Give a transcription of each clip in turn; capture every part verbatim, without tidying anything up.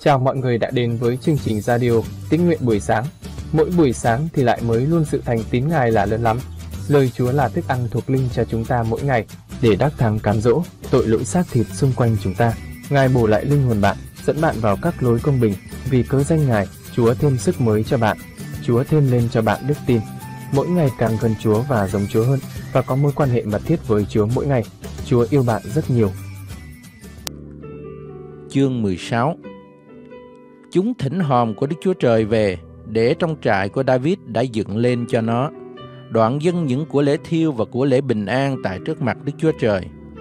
Chào mọi người đã đến với chương trình radio Tín nguyện buổi sáng. Mỗi buổi sáng thì lại mới luôn sự thành tín Ngài là lớn lắm. Lời Chúa là thức ăn thuộc linh cho chúng ta mỗi ngày để đắc thắng cám dỗ tội lỗi xác thịt xung quanh chúng ta. Ngài bổ lại linh hồn bạn, dẫn bạn vào các lối công bình. Vì cớ danh Ngài, Chúa thêm sức mới cho bạn. Chúa thêm lên cho bạn đức tin. Mỗi ngày càng gần Chúa và giống Chúa hơn, và có mối quan hệ mật thiết với Chúa mỗi ngày. Chúa yêu bạn rất nhiều. Chương mười sáu. Chúng thỉnh hòm của Đức Chúa Trời về, để trong trại của David đã dựng lên cho nó, đoạn dâng những của lễ thiêu và của lễ bình an tại trước mặt Đức Chúa Trời.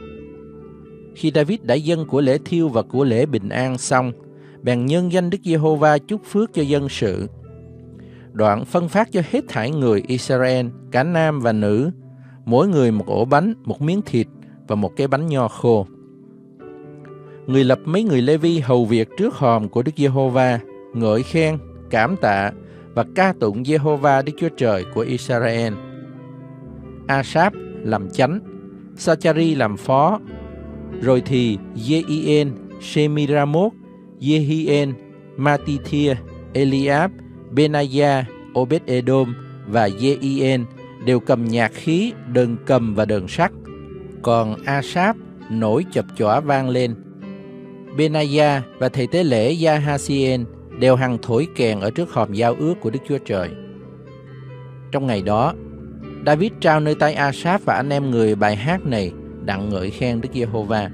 Khi David đã dâng của lễ thiêu và của lễ bình an xong, bèn nhân danh Đức Giê-hô-va chúc phước cho dân sự. Đoạn phân phát cho hết thảy người Israel, cả nam và nữ, mỗi người một ổ bánh, một miếng thịt và một cái bánh nho khô. Người lập mấy người Lê-vi hầu việc trước hòm của Đức Giê-hô-va, ngợi khen, cảm tạ và ca tụng Giê-hô-va Đức Chúa Trời của Israel. A-sáp làm chánh, Sa-cha-ri làm phó, rồi thì Giê-i-en, Shê-mi-ra-mốt, Giê-hi-en, Ma-ti-thia, Eli-áp, Bê-na-gia, Ô-bét-ê-đôm và Giê-i-en đều cầm nhạc khí, đờn cầm và đờn sắt. Còn A-sáp nổi chập chỏa vang lên. Bê-na-gia và thầy tế lễ Gia-ha-si-en đều hằng thổi kèn ở trước hòm giao ước của Đức Chúa Trời. Trong ngày đó, David trao nơi tay A-sáp và anh em người bài hát này đặng ngợi khen Đức Giê-hô-va.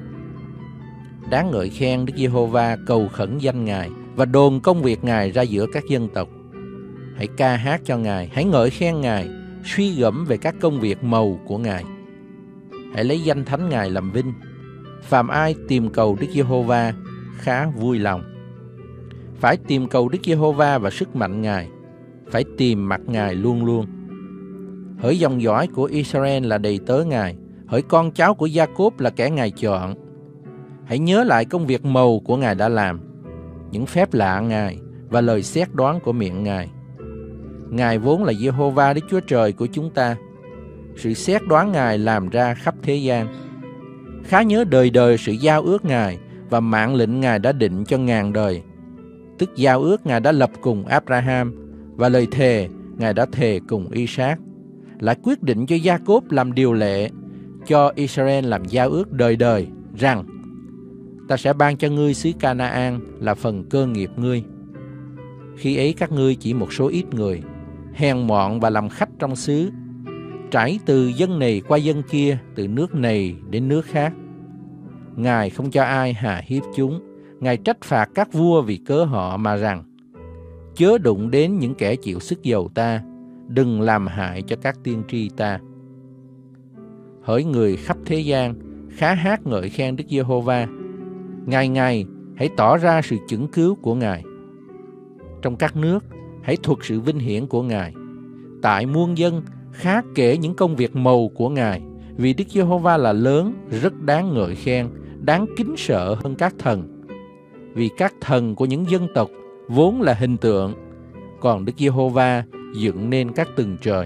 Đáng ngợi khen Đức Giê-hô-va, cầu khẩn danh Ngài và đồn công việc Ngài ra giữa các dân tộc. Hãy ca hát cho Ngài, hãy ngợi khen Ngài, suy gẫm về các công việc mầu của Ngài. Hãy lấy danh thánh Ngài làm vinh. Phàm ai tìm cầu Đức Giê-hô-va khá vui lòng. Phải tìm cầu Đức Giê-hô-va và sức mạnh Ngài, phải tìm mặt Ngài luôn luôn. Hỡi dòng dõi của Israel là đầy tớ Ngài, hỡi con cháu của Gia-cốp là kẻ Ngài chọn. Hãy nhớ lại công việc mầu của Ngài đã làm, những phép lạ Ngài và lời xét đoán của miệng Ngài. Ngài vốn là Giê-hô-va Đức Chúa Trời của chúng ta. Sự xét đoán Ngài làm ra khắp thế gian. Khá nhớ đời đời sự giao ước Ngài và mạng lệnh Ngài đã định cho ngàn đời, tức giao ước Ngài đã lập cùng Abraham và lời thề Ngài đã thề cùng Isaac, lại quyết định cho Gia-cốp làm điều lệ, cho Israel làm giao ước đời đời, rằng ta sẽ ban cho ngươi xứ Ca-na-an là phần cơ nghiệp ngươi. Khi ấy các ngươi chỉ một số ít người, hèn mọn và làm khách trong xứ, trải từ dân này qua dân kia, từ nước này đến nước khác. Ngài không cho ai hà hiếp chúng. Ngài trách phạt các vua vì cớ họ mà rằng: chớ đụng đến những kẻ chịu sức dầu ta, đừng làm hại cho các tiên tri ta. Hỡi người khắp thế gian, khá hát ngợi khen Đức Giê-hô-va. Ngày ngày hãy tỏ ra sự chững cứu của Ngài. Trong các nước hãy thuật sự vinh hiển của Ngài. Tại muôn dân khá kể những công việc mầu của Ngài, vì Đức Giê-hô-va là lớn, rất đáng ngợi khen, đáng kính sợ hơn các thần. Vì các thần của những dân tộc vốn là hình tượng, còn Đức Giê-hô-va dựng nên các tầng trời.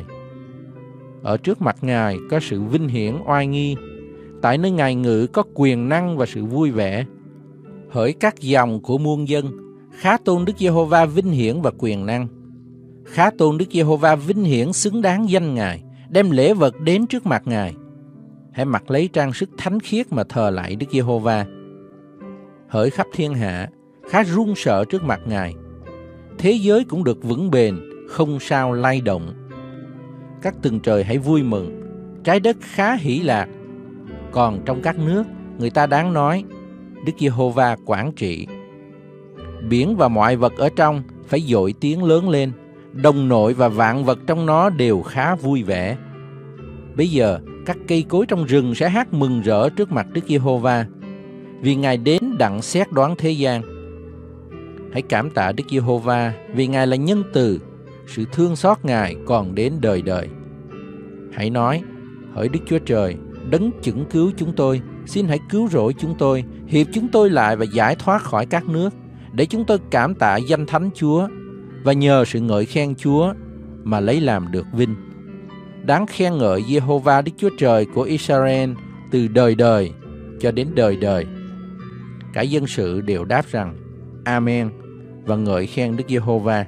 Ở trước mặt Ngài có sự vinh hiển oai nghi, tại nơi Ngài ngự có quyền năng và sự vui vẻ. Hỡi các dòng của muôn dân, khá tôn Đức Giê-hô-va vinh hiển và quyền năng. Khá tôn Đức Giê-hô-va vinh hiển xứng đáng danh Ngài, đem lễ vật đến trước mặt Ngài. Hãy mặc lấy trang sức thánh khiết mà thờ lại Đức Giê-hô-va. Hỡi khắp thiên hạ, khá run sợ trước mặt Ngài. Thế giới cũng được vững bền, không sao lay động. Các tầng trời hãy vui mừng, trái đất khá hỷ lạc. Còn trong các nước, người ta đáng nói: Đức Giê-hô-va quản trị. Biển và mọi vật ở trong phải dội tiếng lớn lên, đồng nội và vạn vật trong nó đều khá vui vẻ. Bây giờ các cây cối trong rừng sẽ hát mừng rỡ trước mặt Đức Giê-hô-va, vì Ngài đến đặng xét đoán thế gian. Hãy cảm tạ Đức Giê-hô-va, vì Ngài là nhân từ, sự thương xót Ngài còn đến đời đời. Hãy nói: hỡi Đức Chúa Trời, đấng chững cứu chúng tôi, xin hãy cứu rỗi chúng tôi, hiệp chúng tôi lại và giải thoát khỏi các nước, để chúng tôi cảm tạ danh thánh Chúa và nhờ sự ngợi khen Chúa mà lấy làm được vinh. Đáng khen ngợi Giê-hô-va Đức Chúa Trời của Israel từ đời đời cho đến đời đời. Cả dân sự đều đáp rằng: Amen và ngợi khen Đức Giê-hô-va.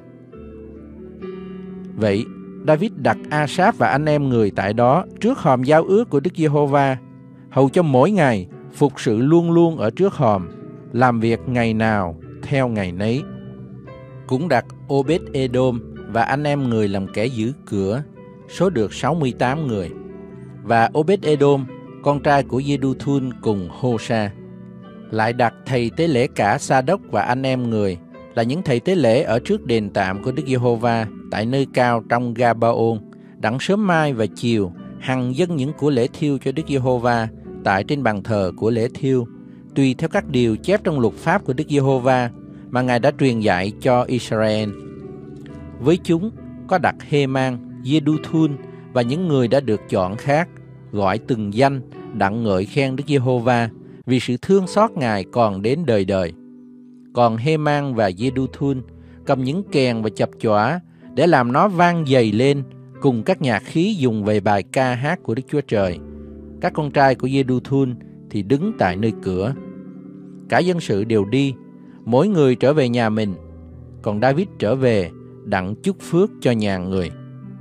Vậy, David đặt A-sáp và anh em người tại đó trước hòm giao ước của Đức Giê-hô-va, hầu cho mỗi ngày phục sự luôn luôn ở trước hòm, làm việc ngày nào theo ngày nấy. Cũng đặt Obed-Edom và anh em người làm kẻ giữ cửa, số được sáu mươi tám người, và Obed-Edom, con trai của Giê-đu-thun cùng Hô-sa. Lại đặt thầy tế lễ cả Sa-đốc và anh em người, là những thầy tế lễ ở trước đền tạm của Đức Giê-hô-va tại nơi cao trong Ga-ba-ôn, đặng sớm mai và chiều hằng dâng những của lễ thiêu cho Đức Giê-hô-va tại trên bàn thờ của lễ thiêu, tùy theo các điều chép trong luật pháp của Đức Giê-hô-va mà Ngài đã truyền dạy cho Israel. Với chúng có đặt Hê-man, Giê-đu-thun và những người đã được chọn khác, gọi từng danh đặng ngợi khen Đức Giê-hô-va vì sự thương xót Ngài còn đến đời đời. Còn Hê-man và Giê-đu-thun cầm những kèn và chập chõa để làm nó vang dày lên, cùng các nhạc khí dùng về bài ca hát của Đức Chúa Trời. Các con trai của Giê-đu-thun thì đứng tại nơi cửa. Cả dân sự đều đi, mỗi người trở về nhà mình, còn David trở về đặng chúc phước cho nhà người.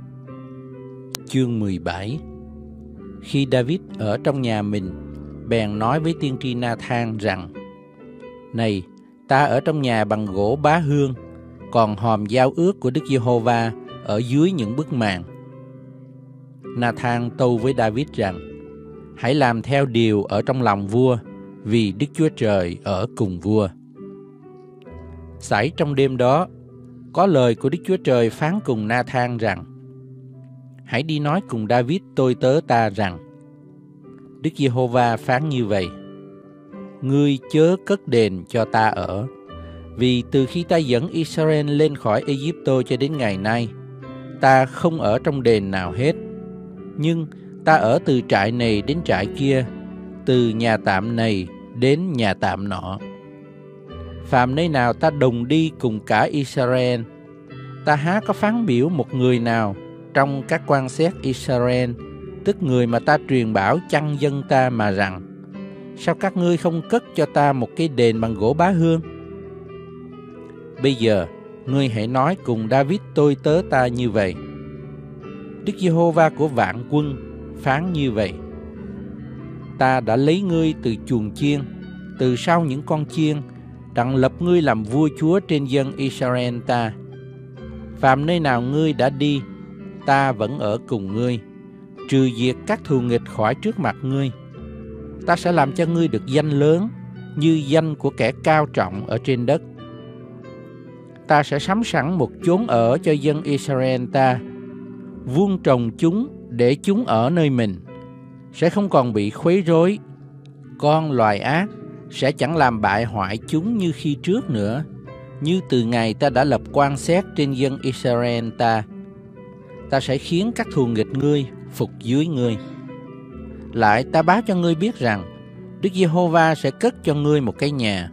Chương mười bảy. Khi David ở trong nhà mình, bèn nói với tiên tri Na-than rằng: Này, ta ở trong nhà bằng gỗ bá hương, còn hòm giao ước của Đức Giê-hô-va ở dưới những bức màn. Na-than tâu với David rằng: Hãy làm theo điều ở trong lòng vua, vì Đức Chúa Trời ở cùng vua. Xảy trong đêm đó, có lời của Đức Chúa Trời phán cùng Na-than rằng: Hãy đi nói cùng David tôi tớ ta rằng: Đức Giê-hô-va phán như vậy: Ngươi chớ cất đền cho ta ở, vì từ khi ta dẫn Israel lên khỏi Ê-díp-tô cho đến ngày nay, ta không ở trong đền nào hết. Nhưng ta ở từ trại này đến trại kia, từ nhà tạm này đến nhà tạm nọ. Phàm nơi nào ta đồng đi cùng cả Israel, ta há có phán biểu một người nào trong các quan xét Israel, tức người mà ta truyền bảo chăn dân ta mà rằng: Sao các ngươi không cất cho ta một cái đền bằng gỗ bá hương? Bây giờ, ngươi hãy nói cùng David tôi tớ ta như vậy: Đức Giê-hô-va của vạn quân phán như vậy: Ta đã lấy ngươi từ chuồng chiên, từ sau những con chiên, đặng lập ngươi làm vua chúa trên dân Israel ta. Phàm nơi nào ngươi đã đi, ta vẫn ở cùng ngươi, trừ diệt các thù nghịch khỏi trước mặt ngươi. Ta sẽ làm cho ngươi được danh lớn, như danh của kẻ cao trọng ở trên đất. Ta sẽ sắm sẵn một chốn ở cho dân Israel ta, vuông trồng chúng để chúng ở nơi mình, sẽ không còn bị khuấy rối. Con loài ác sẽ chẳng làm bại hoại chúng như khi trước nữa, như từ ngày ta đã lập quan xét trên dân Israel ta. Ta sẽ khiến các thù nghịch ngươi phục dưới ngươi. Lại ta báo cho ngươi biết rằng Đức Giê-hô-va sẽ cất cho ngươi một cái nhà.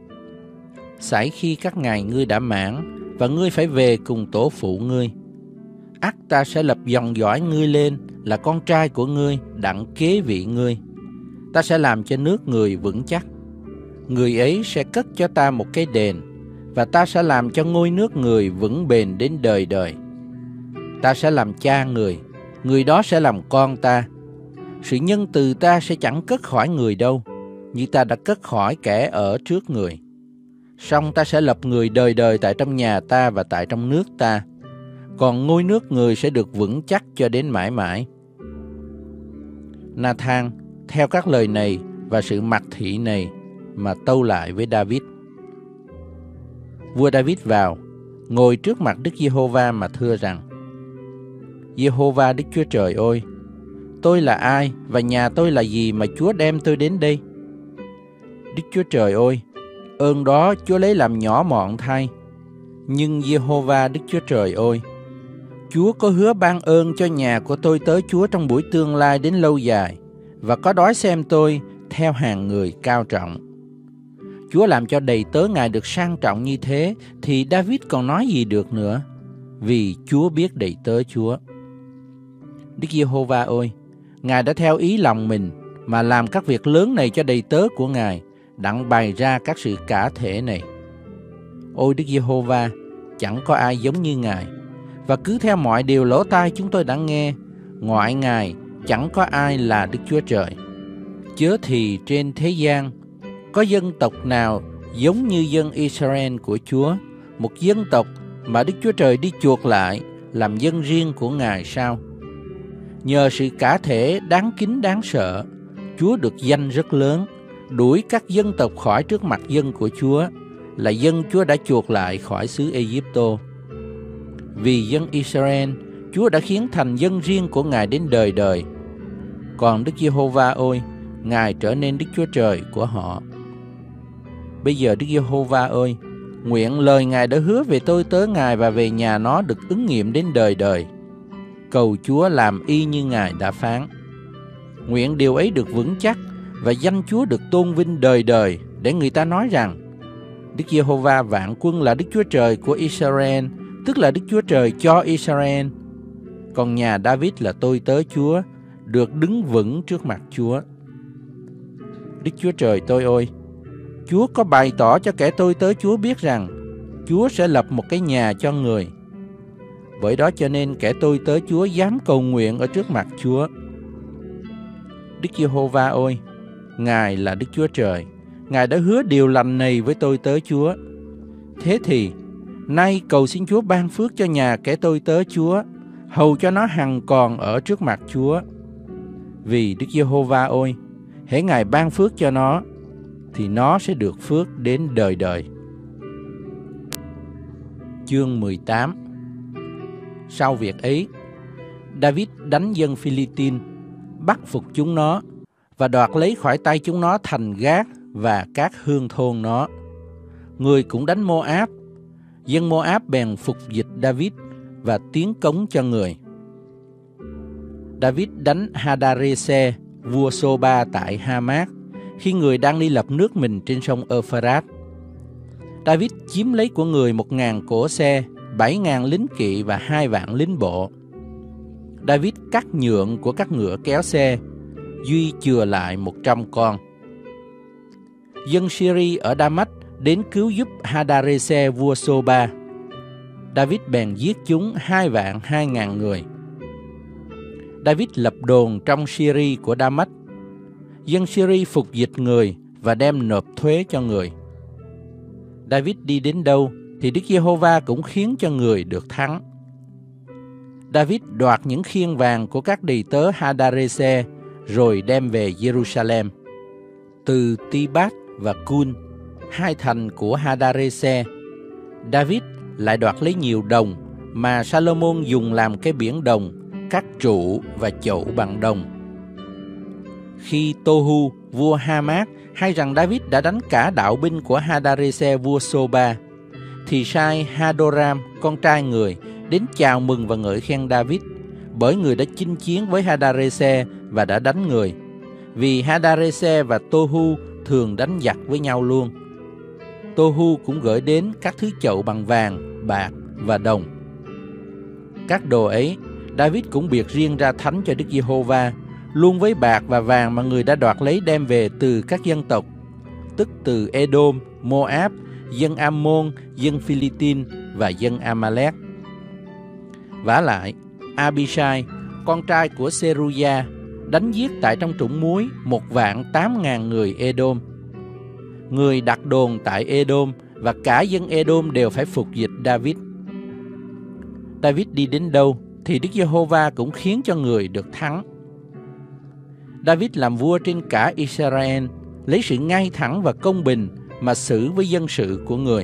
Xảy khi các ngày ngươi đã mãn và ngươi phải về cùng tổ phụ ngươi, ắt ta sẽ lập dòng dõi ngươi lên là con trai của ngươi đặng kế vị ngươi. Ta sẽ làm cho nước người vững chắc. Người ấy sẽ cất cho ta một cái đền, và ta sẽ làm cho ngôi nước người vững bền đến đời đời. Ta sẽ làm cha người, người đó sẽ làm con ta. Sự nhân từ ta sẽ chẳng cất khỏi người đâu, như ta đã cất khỏi kẻ ở trước người. Song ta sẽ lập người đời đời tại trong nhà ta và tại trong nước ta, còn ngôi nước người sẽ được vững chắc cho đến mãi mãi. Na-than theo các lời này và sự mặc thị này mà tâu lại với David. Vua David vào, ngồi trước mặt Đức Giê-hô-va mà thưa rằng: Giê-hô-va Đức Chúa Trời ơi, tôi là ai và nhà tôi là gì mà Chúa đem tôi đến đây? Đức Chúa Trời ơi, ơn đó Chúa lấy làm nhỏ mọn thay. Nhưng Giê-hô-va Đức Chúa Trời ơi, Chúa có hứa ban ơn cho nhà của tôi tớ Chúa trong buổi tương lai đến lâu dài, và có đói xem tôi theo hàng người cao trọng. Chúa làm cho đầy tớ Ngài được sang trọng như thế, thì David còn nói gì được nữa, vì Chúa biết đầy tớ Chúa. Đức Giê-hô-va ơi, Ngài đã theo ý lòng mình mà làm các việc lớn này cho đầy tớ của Ngài, đặng bày ra các sự cả thể này. Ôi Đức Giê-hô-va, chẳng có ai giống như Ngài. Và cứ theo mọi điều lỗ tai chúng tôi đã nghe, ngoại Ngài chẳng có ai là Đức Chúa Trời. Chớ thì trên thế gian có dân tộc nào giống như dân Israel của Chúa, một dân tộc mà Đức Chúa Trời đi chuộc lại làm dân riêng của Ngài sao? Nhờ sự cả thể đáng kính đáng sợ, Chúa được danh rất lớn, đuổi các dân tộc khỏi trước mặt dân của Chúa, là dân Chúa đã chuộc lại khỏi xứ Ê-díp-tô. Vì dân Israel, Chúa đã khiến thành dân riêng của Ngài đến đời đời. Còn Đức Giê-hô-va ơi, Ngài trở nên Đức Chúa Trời của họ. Bây giờ Đức Giê-hô-va ơi, nguyện lời Ngài đã hứa về tôi tớ Ngài và về nhà nó được ứng nghiệm đến đời đời. Cầu Chúa làm y như Ngài đã phán. Nguyện điều ấy được vững chắc và danh Chúa được tôn vinh đời đời, để người ta nói rằng Đức Giê-hô-va vạn quân là Đức Chúa Trời của Israel, tức là Đức Chúa Trời cho Israel. Còn nhà David là tôi tớ Chúa, được đứng vững trước mặt Chúa. Đức Chúa Trời tôi ơi, Chúa có bày tỏ cho kẻ tôi tớ Chúa biết rằng Chúa sẽ lập một cái nhà cho người. Bởi đó cho nên kẻ tôi tớ Chúa dám cầu nguyện ở trước mặt Chúa. Đức Giê-hô-va ơi, Ngài là Đức Chúa Trời, Ngài đã hứa điều lành này với tôi tớ Chúa. Thế thì, nay cầu xin Chúa ban phước cho nhà kẻ tôi tớ Chúa, hầu cho nó hằng còn ở trước mặt Chúa. Vì Đức Giê-hô-va ơi, hễ Ngài ban phước cho nó, thì nó sẽ được phước đến đời đời. Chương mười tám. Sau việc ấy, David đánh dân Phi-li-tin, bắt phục chúng nó và đoạt lấy khỏi tay chúng nó thành Gát và các hương thôn nó. Người cũng đánh Mô-áp. Dân Mô-áp bèn phục dịch David và tiến cống cho người. David đánh Hadarese, vua Sô-ba tại Ha-mát, khi người đang đi lập nước mình trên sông Ơ-phơ-rát. David chiếm lấy của người một ngàn cỗ xe, bảy ngàn lính kỵ và hai vạn lính bộ. David cắt nhượng của các ngựa kéo xe, duy chừa lại một trăm con. Dân Syri ở Đa-mách đến cứu giúp Hadarese vua Sô-ba. David bèn giết chúng hai vạn hai ngàn người. David lập đồn trong Syri của Đa-mách. Dân Syri phục dịch người và đem nộp thuế cho người. David đi đến đâu thì Đức Giê-hô-va cũng khiến cho người được thắng. David đoạt những khiên vàng của các đầy tớ Hadarese rồi đem về Jerusalem. Từ Ti-bát và Cun, hai thành của Hadarese, David lại đoạt lấy nhiều đồng mà Salomon dùng làm cái biển đồng, các trụ và chậu bằng đồng. Khi Tô-hu, vua Ha-mát, hay rằng David đã đánh cả đạo binh của Hadarese vua Sô-ba, thì sai Hadoram, con trai người, đến chào mừng và ngợi khen David, bởi người đã chinh chiến với Hadarese và đã đánh người. Vì Hadarese và Tô-hu thường đánh giặc với nhau luôn. Tô-hu cũng gửi đến các thứ chậu bằng vàng, bạc và đồng. Các đồ ấy, David cũng biệt riêng ra thánh cho Đức Giê-hô-va, luôn với bạc và vàng mà người đã đoạt lấy đem về từ các dân tộc, tức từ Edom, Mô-áp, dân Am-môn, dân Phi-li-tin và dân A-ma-lét. Vả lại, Abishai, con trai của Seruya, đánh giết tại trong trũng muối một vạn tám ngàn người Edom. Người đặt đồn tại Edom và cả dân Edom đều phải phục dịch David. David đi đến đâu thì Đức Giê-hô-va cũng khiến cho người được thắng. David làm vua trên cả Israel, lấy sự ngay thẳng và công bình mà xử với dân sự của người.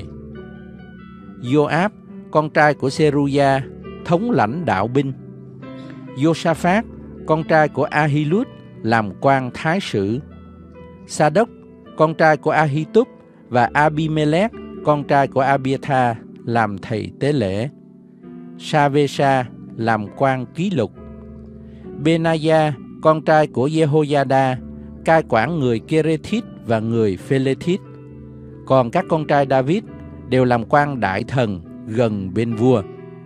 Joab, con trai của Seruya, thống lãnh đạo binh. Josaphat, con trai của Ahilud, làm quan thái sử. Sa-đốc, con trai của Ahitub, và Abimelech, con trai của Abiathar, làm thầy tế lễ. Sa-vê-sa làm quan ký lục. Benaya, con trai của Jehoiada, cai quản người Kerethit và người Phelethit. Còn các con trai David đều làm quan đại thần gần bên vua.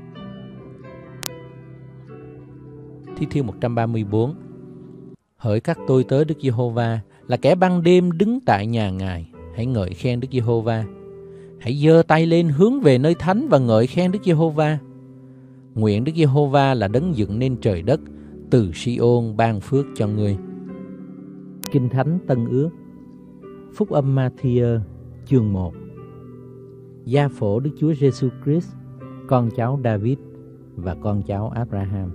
Thi Thiên một trăm ba mươi bốn. Hỡi các tôi tớ Đức Giê-hô-va, là kẻ ban đêm đứng tại nhà Ngài, hãy ngợi khen Đức Giê-hô-va. Hãy giơ tay lên hướng về nơi thánh và ngợi khen Đức Giê-hô-va. Nguyện Đức Giê-hô-va là đấng dựng nên trời đất, từ Si-ôn ban phước cho ngươi. Kinh Thánh Tân Ước, Phúc âm Ma-thi-ơ, chương một. Gia phổ Đức Chúa Giê-xu Christ, con cháu David và con cháu Abraham.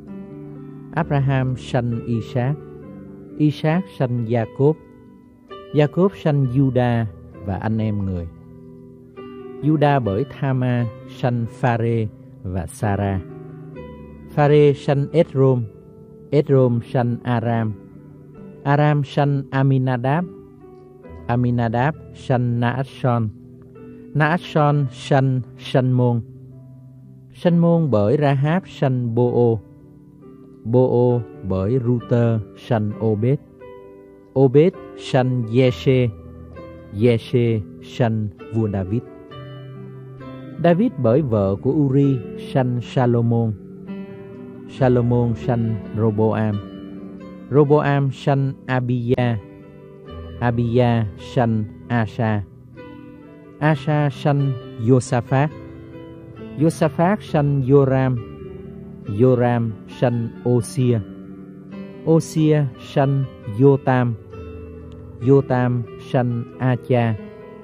Abraham sanh Isaac, Isaac sanh Gia-cốp, Gia-cốp sanh Giu-đa và anh em người. Giu-đa bởi Tha-ma sanh Pha-rê và Sa-ra. Pha-rê sanh Ết-rôm, Ết-rôm sanh Aram, Aram sanh Aminadab, Aminadab sanh Na-át-son, Na-át-son sanh Sanh-môn, Sanh-môn bởi Ra-háp sanh Bô-ô, Bô-ô bởi Ru-tơ sanh Ô-bết, Ô-bết sanh Giê-xê, Giê-xê sanh vua David. David bởi vợ của Uri sanh Sa-lô-môn, Sa-lô-môn sanh Rô-bô-am, Rô-bô-am sanh Abi-ya, Abi-ya sanh Asa, Asa sanh Giô-sa-phát, Giô-sa-phát sanh Giô-ram, Giô-ram sanh Ô-xia, Ô-xia sanh Giô-tam, Giô-tam sanh A-cha,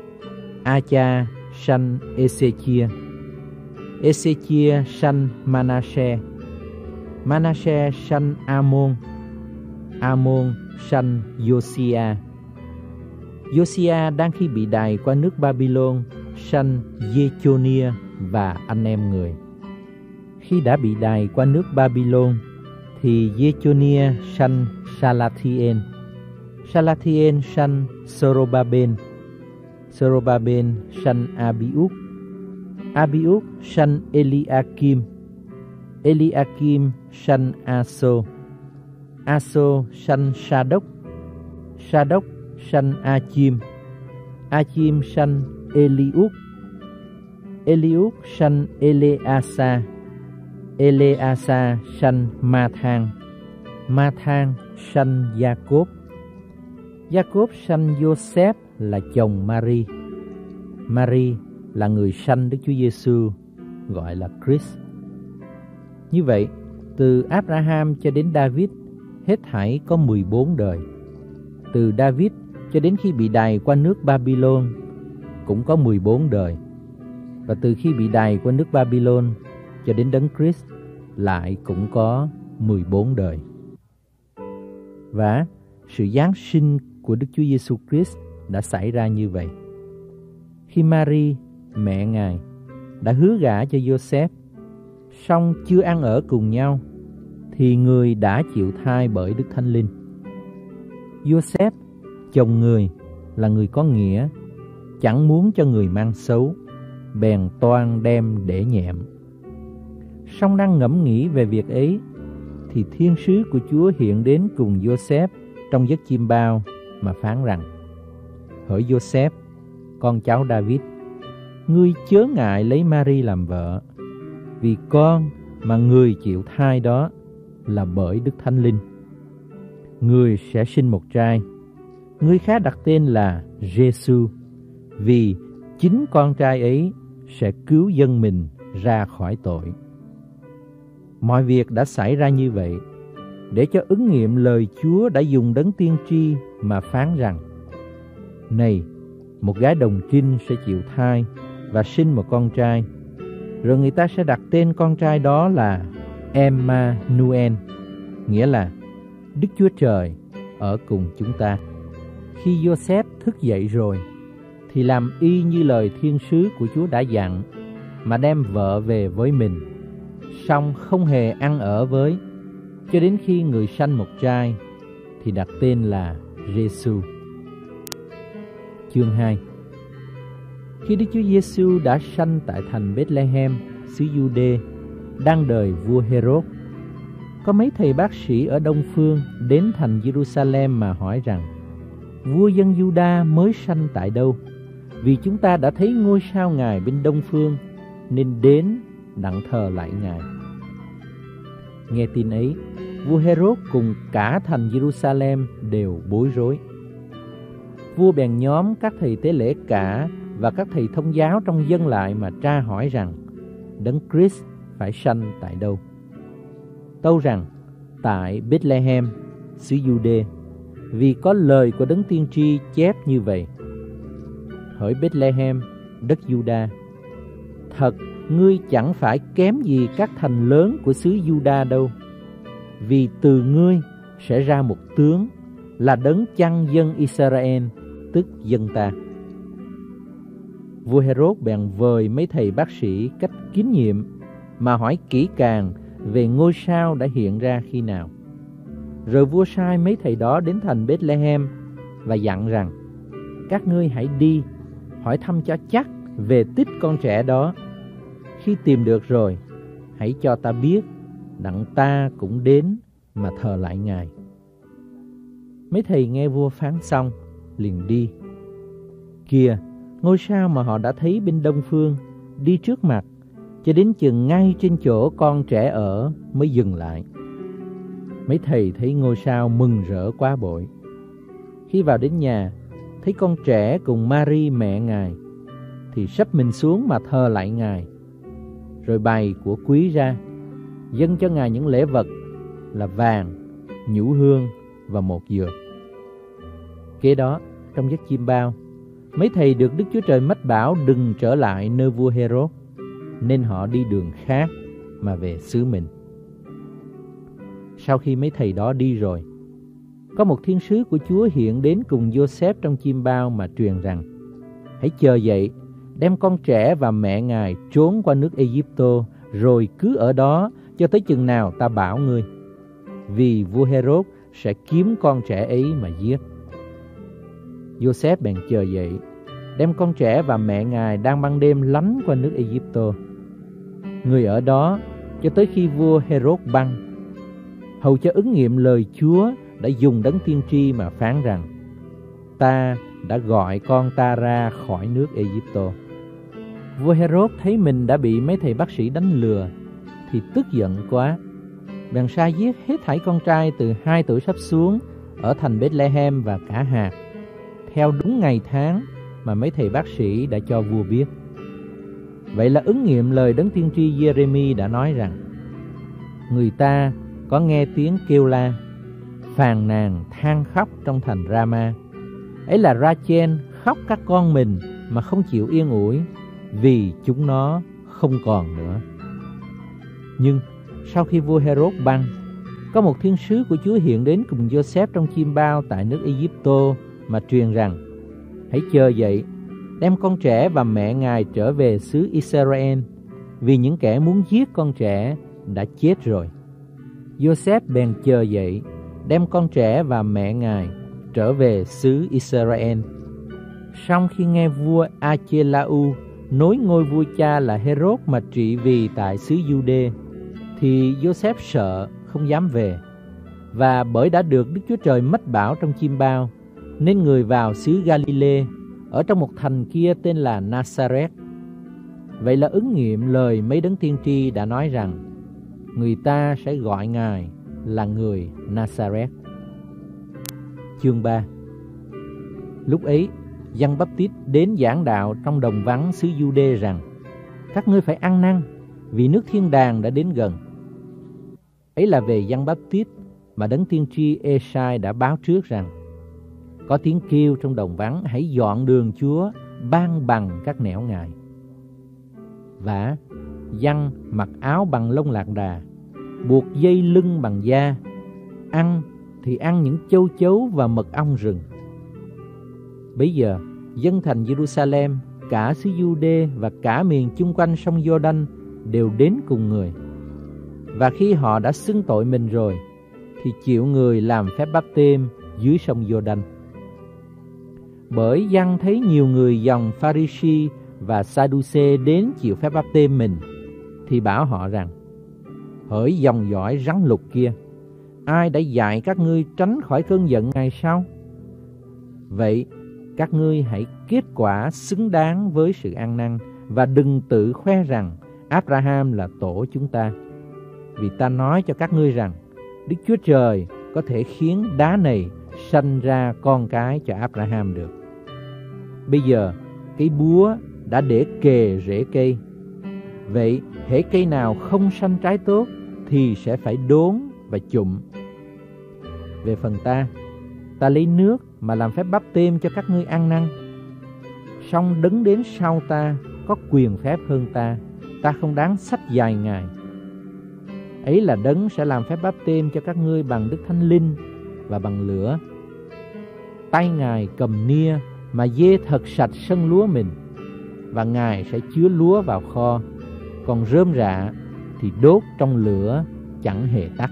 A-cha sanh Ê-xê-chia, Ê-xê-chia sanh Ma-na-se, Ma-na-se sanh A-môn, A-môn sanh Giô-si-a. Giô-si-a đang khi bị đày qua nước Babylon sanh Giê-chô-nia và anh em người. Khi đã bị đày qua nước Babylon thì Giê-chô-nia sanh Sa-la-thi-ên, Sa-la-thi-ên sanh Sơ-rô-ba-bên, Sơ-rô-ba-bên sanh Abi-út, Abi-út sanh Eli-a-kim, Eli-a-kim sanh A-sô, A-sô sanh Sa-đốc, Sa-đốc sanh A-chim, A-chim sanh Eli-út, Eli-út sanh Ê-lê-a-sa, Ê-lê-a-sa sanh Ma-thang, Ma-thang sanh Gia-cốp, Gia-cốp sanh Giô-xép là chồng Ma-ri, Ma-ri là người sanh Đức Chúa Giê-xu, gọi là Christ. Như vậy, từ Abraham cho đến David hết thảy có mười bốn đời. Từ David cho đến khi bị đày qua nước Babylon cũng có mười bốn đời. Và từ khi bị đày qua nước Babylon cho đến đấng Christ lại cũng có mười bốn đời. Và sự giáng sinh của Đức Chúa Giê-xu Christ đã xảy ra như vậy. Khi Mary, mẹ Ngài, đã hứa gả cho Giô-xép, song chưa ăn ở cùng nhau, thì người đã chịu thai bởi Đức Thánh Linh. Giô-xép, chồng người, là người có nghĩa, chẳng muốn cho người mang xấu, bèn toan đem để nhẹm. Song đang ngẫm nghĩ về việc ấy, thì thiên sứ của Chúa hiện đến cùng Giô-xép trong giấc chim bao mà phán rằng: Hỡi Giô-xép, con cháu David, ngươi chớ ngại lấy Mary làm vợ, vì con mà người chịu thai đó là bởi Đức Thánh Linh. Người sẽ sinh một trai, ngươi khá đặt tên là Giê-xu, vì chính con trai ấy sẽ cứu dân mình ra khỏi tội. Mọi việc đã xảy ra như vậy để cho ứng nghiệm lời Chúa đã dùng đấng tiên tri mà phán rằng: Này, một gái đồng trinh sẽ chịu thai và sinh một con trai, rồi người ta sẽ đặt tên con trai đó là Emmanuel, nghĩa là Đức Chúa Trời ở cùng chúng ta. Khi Giô-xép thức dậy rồi, thì làm y như lời thiên sứ của Chúa đã dặn, mà đem vợ về với mình, song không hề ăn ở với, cho đến khi người sanh một trai, thì đặt tên là Giê-xu. Chương hai. Khi Đức Chúa Giê-xu đã sanh tại thành Bethlehem, xứ Giu-đê, đang đời vua Hê-rốt, có mấy thầy bác sĩ ở Đông Phương đến thành Giê-ru-sa-lem mà hỏi rằng: Vua dân Giu-đa mới sanh tại đâu? Vì chúng ta đã thấy ngôi sao Ngài bên Đông Phương, nên đến đặng thờ lại Ngài. Nghe tin ấy, vua Hê-rốt cùng cả thành Giê-ru-sa-lem đều bối rối. Vua bèn nhóm các thầy tế lễ cả và các thầy thông giáo trong dân lại mà tra hỏi rằng Đấng Christ phải sanh tại đâu. Tâu rằng tại Bethlehem, xứ Giu-đê, vì có lời của Đấng tiên tri chép như vậy: hỡi Bethlehem, đất Giu-đa, thật ngươi chẳng phải kém gì các thành lớn của xứ Giu-đa đâu, vì từ ngươi sẽ ra một tướng là Đấng chăn dân Israel, tức dân ta. Vua Hê-rốt bèn vời mấy thầy bác sĩ cách kín nhiệm mà hỏi kỹ càng về ngôi sao đã hiện ra khi nào. Rồi vua sai mấy thầy đó đến thành Bethlehem và dặn rằng: các ngươi hãy đi hỏi thăm cho chắc về tích con trẻ đó. Khi tìm được rồi, hãy cho ta biết, đặng ta cũng đến mà thờ lại Ngài. Mấy thầy nghe vua phán xong liền đi. Kìa, ngôi sao mà họ đã thấy bên đông phương đi trước mặt, cho đến chừng ngay trên chỗ con trẻ ở mới dừng lại. Mấy thầy thấy ngôi sao mừng rỡ quá bội. Khi vào đến nhà, thấy con trẻ cùng Mary mẹ Ngài, thì sấp mình xuống mà thờ lại Ngài. Rồi bày của quý ra, dâng cho Ngài những lễ vật là vàng, nhũ hương và một dược. Kế đó, trong giấc chim bao, mấy thầy được Đức Chúa Trời mách bảo đừng trở lại nơi vua Hê-rốt, nên họ đi đường khác mà về xứ mình. Sau khi mấy thầy đó đi rồi, có một thiên sứ của Chúa hiện đến cùng Giô-xép trong chim bao mà truyền rằng: hãy chờ dậy, đem con trẻ và mẹ Ngài trốn qua nước Ê-díp-tô, rồi cứ ở đó cho tới chừng nào ta bảo ngươi, vì vua Hê-rốt sẽ kiếm con trẻ ấy mà giết. Giô-xép bèn chờ dậy, đem con trẻ và mẹ Ngài đang ban đêm lánh qua nước Ê-díp-tô. Người ở đó cho tới khi vua Hê-rốt băng, hầu cho ứng nghiệm lời Chúa đã dùng Đấng tiên tri mà phán rằng: ta đã gọi con ta ra khỏi nước Ê-díp-tô. Vua Hê-rốt thấy mình đã bị mấy thầy bác sĩ đánh lừa thì tức giận quá, bèn sai giết hết thảy con trai từ hai tuổi sắp xuống ở thành Bethlehem và cả hạt, theo đúng ngày tháng mà mấy thầy bác sĩ đã cho vua biết. Vậy là ứng nghiệm lời Đấng tiên tri Giê-rê-mi đã nói rằng: người ta có nghe tiếng kêu la, phàn nàn than khóc trong thành Ra-ma. Ấy là Ra-chen khóc các con mình mà không chịu yên ủi, vì chúng nó không còn nữa. Nhưng sau khi vua Hê-rốt băng, có một thiên sứ của Chúa hiện đến cùng Giô-xép trong chim bao tại nước Ê-díp-tô mà truyền rằng: hãy chờ dậy, đem con trẻ và mẹ Ngài trở về xứ Israel, vì những kẻ muốn giết con trẻ đã chết rồi. Giô-xép bèn chờ dậy, đem con trẻ và mẹ Ngài trở về xứ Israel. Song khi nghe vua A-chê-la-u nối ngôi vua cha là Hê-rốt mà trị vì tại xứ Giu-đê, thì Giô-xép sợ không dám về. Và bởi đã được Đức Chúa Trời mách bảo trong chim bao, nên người vào xứ Ga-li-lê, ở trong một thành kia tên là Na-sa-rét. Vậy là ứng nghiệm lời mấy đấng tiên tri đã nói rằng: người ta sẽ gọi Ngài là người Na-sa-rét. Chương ba. Lúc ấy, Giăng Báp-tít đến giảng đạo trong đồng vắng xứ Giu-đê rằng: các ngươi phải ăn năn, vì nước thiên đàng đã đến gần. Ấy là về Giăng Báp-tít mà đấng tiên tri Ê-sai đã báo trước rằng: có tiếng kêu trong đồng vắng, hãy dọn đường Chúa, ban bằng các nẻo Ngài. Vả, Giăng mặc áo bằng lông lạc đà, buộc dây lưng bằng da, ăn thì ăn những châu chấu và mật ong rừng. Bấy giờ, dân thành Giê-ru-sa-lem, cả xứ Giu-đê và cả miền chung quanh sông Giô-đanh đều đến cùng người. Và khi họ đã xưng tội mình rồi, thì chịu người làm phép báp-têm dưới sông Giô-đanh. Bởi Giăng thấy nhiều người dòng Pha-ri-si và Sa-đu-xê đến chịu phép báp-têm mình, thì bảo họ rằng: hỡi dòng dõi rắn lục kia, ai đã dạy các ngươi tránh khỏi cơn giận Ngài sao? Vậy các ngươi hãy kết quả xứng đáng với sự ăn năn, và đừng tự khoe rằng Abraham là tổ chúng ta. Vì ta nói cho các ngươi rằng Đức Chúa Trời có thể khiến đá này sanh ra con cái cho Abraham được. Bây giờ Cây búa đã để kề rễ cây. Vậy hễ cây nào không sanh trái tốt thì sẽ phải đốn và chụm. Về phần ta, ta lấy nước mà làm phép báp têm cho các ngươi ăn năn. Song Đấng đến sau ta có quyền phép hơn ta, ta không đáng xách dài Ngài. Ấy là Đấng sẽ làm phép báp têm cho các ngươi bằng Đức Thánh Linh và bằng lửa. Tay Ngài cầm nia mà dê thật sạch sân lúa mình, và Ngài sẽ chứa lúa vào kho, còn rơm rạ thì đốt trong lửa chẳng hề tắt.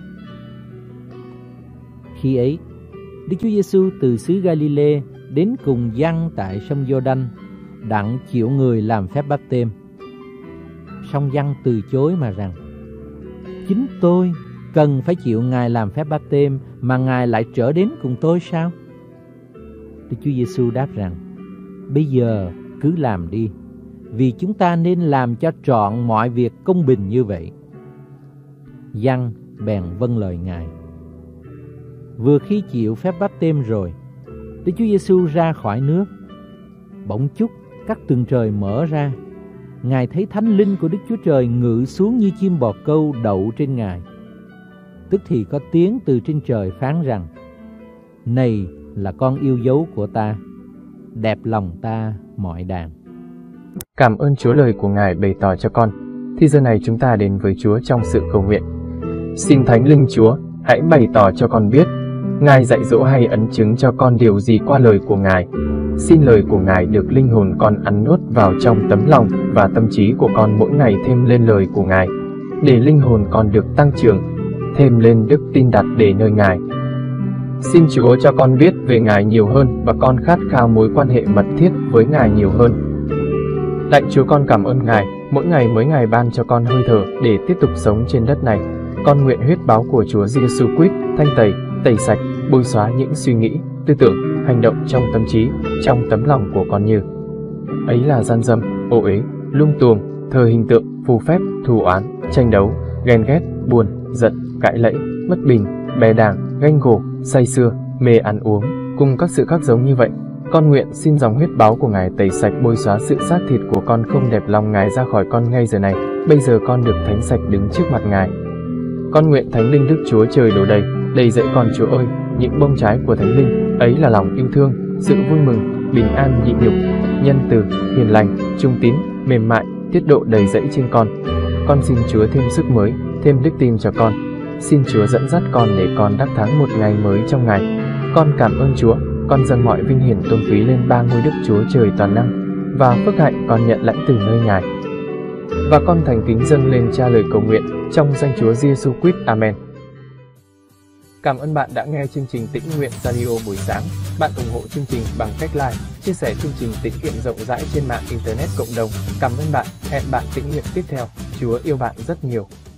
Khi ấy, Đức Chúa Giêsu từ xứ Ga-li-lê đến cùng Giăng tại sông Giô-đanh, đặng chịu người làm phép báp têm. Song Giăng từ chối mà rằng: Chính tôi cần phải chịu Ngài làm phép báp têm, mà Ngài lại trở đến cùng tôi sao? Đức Chúa Giêsu đáp rằng: Bây giờ cứ làm đi, vì chúng ta nên làm cho trọn mọi việc công bình như vậy. Giăng bèn vâng lời Ngài. Vừa khi chịu phép báp têm rồi, Đức Chúa Giêsu ra khỏi nước. Bỗng chốc các tầng trời mở ra, Ngài thấy Thánh Linh của Đức Chúa Trời ngự xuống như chim bồ câu đậu trên Ngài. Tức thì có tiếng từ trên trời phán rằng: Này là con yêu dấu của ta, đẹp lòng ta mọi đàn. Cảm ơn Chúa lời của Ngài bày tỏ cho con. Thì giờ này chúng ta đến với Chúa trong sự cầu nguyện. Xin Thánh Linh Chúa, hãy bày tỏ cho con biết, Ngài dạy dỗ hay ấn chứng cho con điều gì qua lời của Ngài. Xin lời của Ngài được linh hồn con ăn nuốt vào trong tấm lòng và tâm trí của con mỗi ngày thêm lên lời của Ngài, để linh hồn con được tăng trưởng, thêm lên đức tin đặt để nơi Ngài. Xin Chúa cho con biết về Ngài nhiều hơn và con khát khao mối quan hệ mật thiết với Ngài nhiều hơn. Lạy Chúa, con cảm ơn Ngài, mỗi ngày mỗi ngày ban cho con hơi thở để tiếp tục sống trên đất này. Con nguyện huyết báo của Chúa Giêsu Christ thanh tẩy, tẩy sạch, bôi xóa những suy nghĩ, tư tưởng, hành động trong tâm trí, trong tấm lòng của con như ấy là gian dâm, ô uế, lung tuồng, thờ hình tượng, phù phép, thù oán, tranh đấu, ghen ghét, buồn, giận, cãi lẫy, bất bình, bè đảng, ganh gổ, say sưa, mê ăn uống, cùng các sự khác giống như vậy. Con nguyện xin dòng huyết báo của Ngài tẩy sạch, bôi xóa sự xác thịt của con không đẹp lòng Ngài ra khỏi con ngay giờ này. Bây giờ con được thánh sạch đứng trước mặt Ngài. Con nguyện Thánh Linh Đức Chúa Trời đổ đầy, đầy dẫy con Chúa ơi, những bông trái của Thánh Linh, ấy là lòng yêu thương, sự vui mừng, bình an nhịn nhục, nhân từ, hiền lành, trung tín, mềm mại, tiết độ đầy dẫy trên con. Con xin Chúa thêm sức mới, thêm đức tin cho con. Xin Chúa dẫn dắt con để con đắc thắng một ngày mới trong Ngài. Con cảm ơn Chúa, con dâng mọi vinh hiển tôn quý lên ba ngôi Đức Chúa Trời toàn năng, và phước hạnh con nhận lãnh từ nơi Ngài. Và con thành kính dâng lên Cha lời cầu nguyện trong danh Chúa Giêsu Christ. Amen. Cảm ơn bạn đã nghe chương trình Tĩnh Nguyện Radio buổi sáng. Bạn ủng hộ chương trình bằng cách like, chia sẻ chương trình tĩnh nguyện rộng rãi trên mạng Internet cộng đồng. Cảm ơn bạn. Hẹn bạn tĩnh nguyện tiếp theo. Chúa yêu bạn rất nhiều.